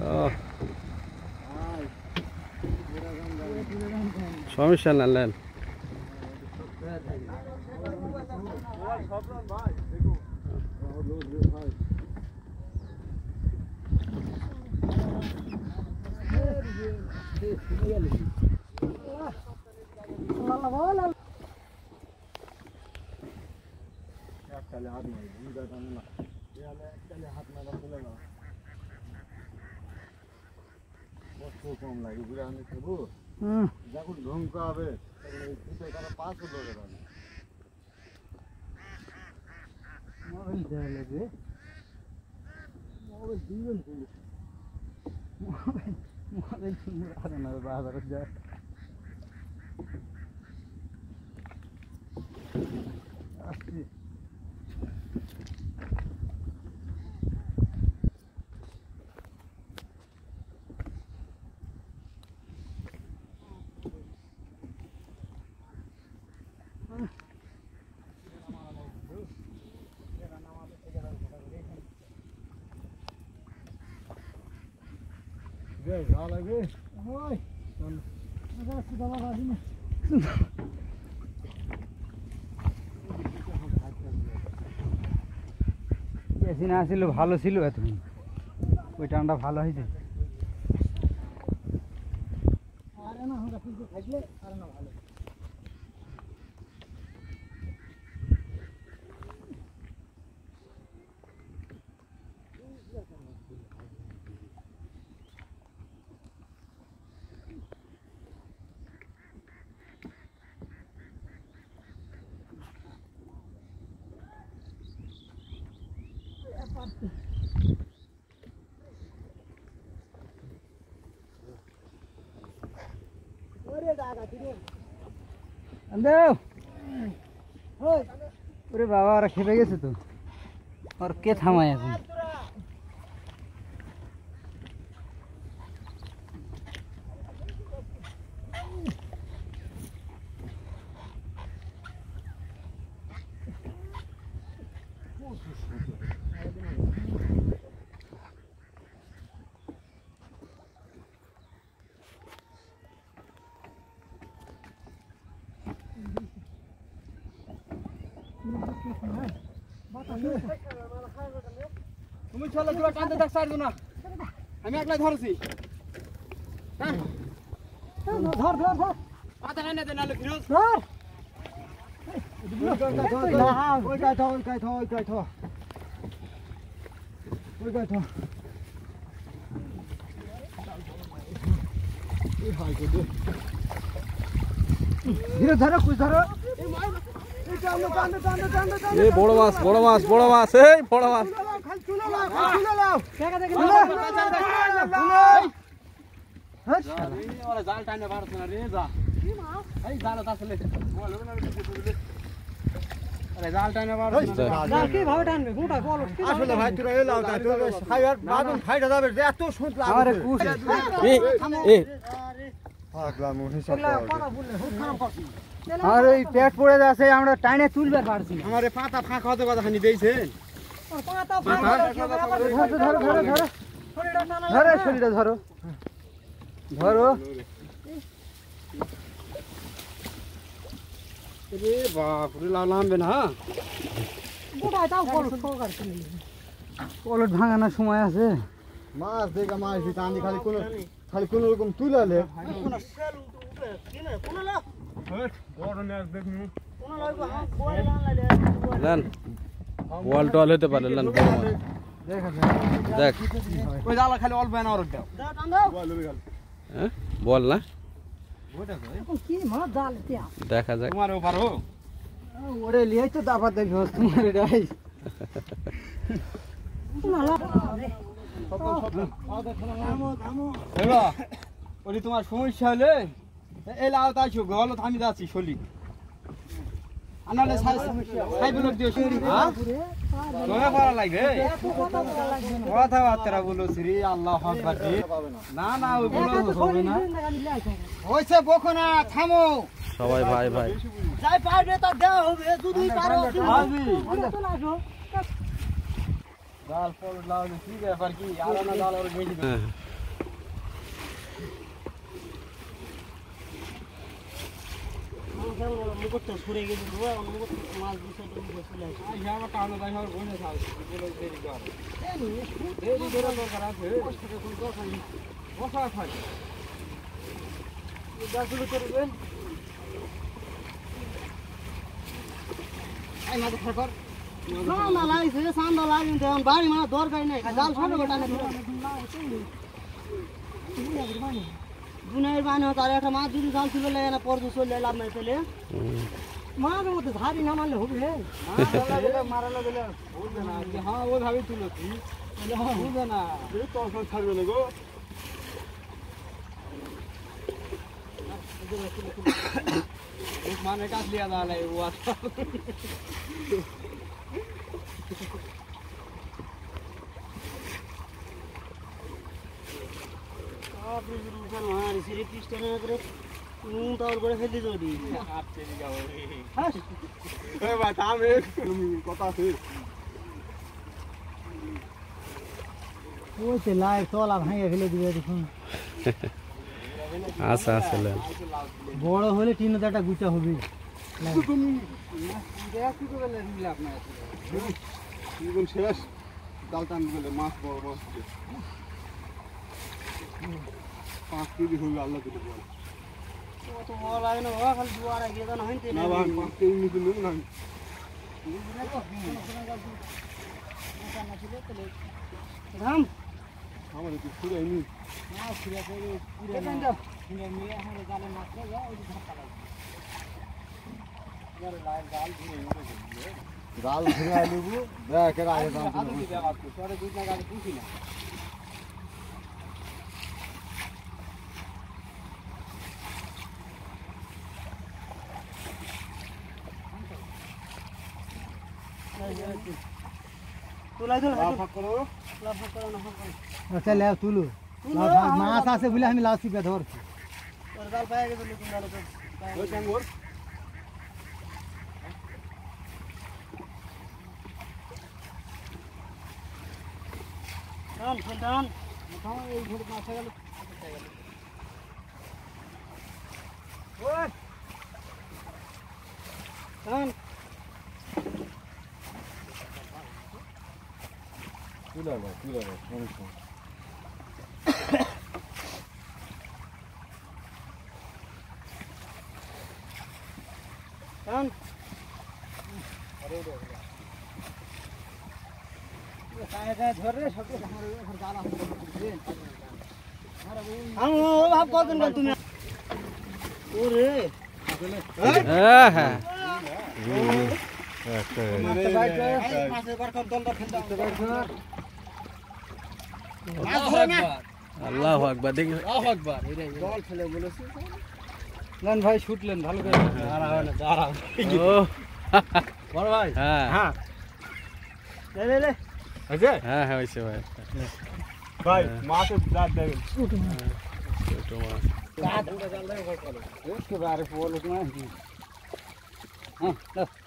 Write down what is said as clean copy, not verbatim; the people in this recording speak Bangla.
সমস্যা না নেন। কম লাগে বুড়া আমি খেবো যখন ঢঙ্কা হবে পাঁচশো লোকের হবে মোবাইল দেওয়া লাগে মোবাইল দিবেন মোবাইল না বাজারে যায় আসছি আসলে ভালো ছিল এতদিন ওই টানটা ভালো হয়েছে ওরে বাবা ওরা খেপে গেছে তো আর কে থামায় এখন তুমি চলো তোরা টানতে থাক সাইড না আমি একলা ধরছি হ্যাঁ ধর ধর ধর পাতা না দে নালে ফিরোজ ধর ওই কাই থো এই হাই কো দে ধীরে ধরো কুছ ধরো এই বড় মাছ এই বড় মাছ জাল টাইনে পারছ না রে যা এই জাল আসলে আরে জাল টাইনে পারছ না জাল কি ভাবে টানবে গোটা বল আসলে ভাই তোরা এলাও তা তোর খাইয়ার বাদন ফাইটা যাবে এত সুত লাগে আরে কুছ এই পাগলা মনে সব পারা বললে হুট খারাপ করছিস আর এই পেট পড়ে যাচ্ছে আমরা টাইনে তুলবার পারছি না আমারে পাতা ফাঁকা হতে কথাখানি দেইছেন পাতা ফাঁকা ধরো শরীরটা ধরো রে বাপ রে লামবে না গোটা দাও কলট ভাঙানোর সময় আছে মাছ দেখা মাছ টানি খালি কোন রকম তুলালে ওয়াল টল হতে পারে দেখ ওই জালা খালি অল্প না ওর দাও হ্যাঁ বল না দেখা যাক তোমার পারো ওরে লিয়ে তো দাবা দেখো তোমার এটাই ওরে তোমার সমস্যা হলে এই লাও তাইছো গল আমি যাচ্ছি শলি আনালে সাই বলক দিও শলি হ্যাঁ তোরা পারা লাগবে কথা বার্তা বলো শ্রী আল্লাহ আকবার না ওই বলো হবে না হইছে বকো না থামো সবাই ভাই যাই পারবে তা দেওয়া হবে যদি পারো আমি জাল পড় লাও কি ব্যাপার কি আলাদা জাল ওর গেছি মুকুটটা সরে গেছে মুকুট মাছ দিছে তো মুকুট চলে আসে আই আমার কানো দাই আমার বনে থাক বলে দেরি কর দেরি করে দরকার আছে কষ্টে কোন দরকার নেই বসা থাক এই গাছগুলো করবেন আই মাছ খাকর না লাইছে সান্দা লাগিন তো বাড়ি মানে দরকার নাই জাল ছোট গোটা না দুনের বানি তার একটা মাছ যদি জাল ছিল না পরদু চলে লাভ নাই চলে মাছ মতো ধারি না মারলে হবে মারা লাগলে বুঝবে না হ্যাঁ ও ভাবে তুলো তুই বুঝবে না তোর সব ছাড়বে না গো মানে কাজ লিয়া দাঁড়ালে ও আসা কথা আছে তলা ভাঙে ফেলে দিবে দেখুন আচ্ছা আসলে বড় হলে টিন একটা গুটা হবে শেষ জাল টান গেলে মাছ বড় মাছ 5 কেজি হয়ে আল্লাহ দিতে বল কত বড় লাগে না খালি দুয়ারে গিয়ে না হইতে না ভাই 5 কেজি নিতে নেব না রাম আমাদের তো পুরো এমনি না পুরো পুরো না পুরো মিলে আমাদের জালে মাছ লাগে ওই ধাক্কা লাগে यार लाल जाल धुरे জাল ধরে আইলবু দেখ এর আগে দাম আদু কি ব্যাপার তো সরে দুই না গাড়ি পুছি না তুলাই দল ফাক করো লাভ করো না ফাক করো আচ্ছা লে তুলু মাছ আছে বলে আমি লাউ চিপে ধরছি তোর জাল পায়ে গেছে তুমি জাল তো ওই টাঙ্গর টান টান এই ঘুরে মাছ গেল ওই টান তুলে সমস্যা টান ধরে সব জাল আমি ভাব কতদিন গেল তুমি ওরে হ্যাঁ হ্যাঁ মাছের বরকম দলটা ফেলতে আল্লাহু আকবার দেখি জল ফেলে বলেছি নেন ভাই শুটলেন ভালো করে ও বড় ভাই হ্যাঁ হ্যাঁ লে আছে হ্যাঁ হ্যাঁ হইছে ভাই ভাই মাছের জাত দেবেন ছোট মাছ জাল দেবে কল করে একেবারে বলো না হ্যাঁ